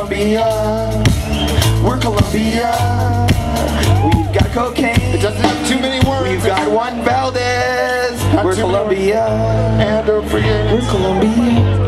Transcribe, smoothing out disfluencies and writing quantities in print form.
Colombia. We're Colombia. We've got cocaine. It doesn't have too many words. We've got Juan Valdez. We're Colombia. And don't forget, We're Colombia.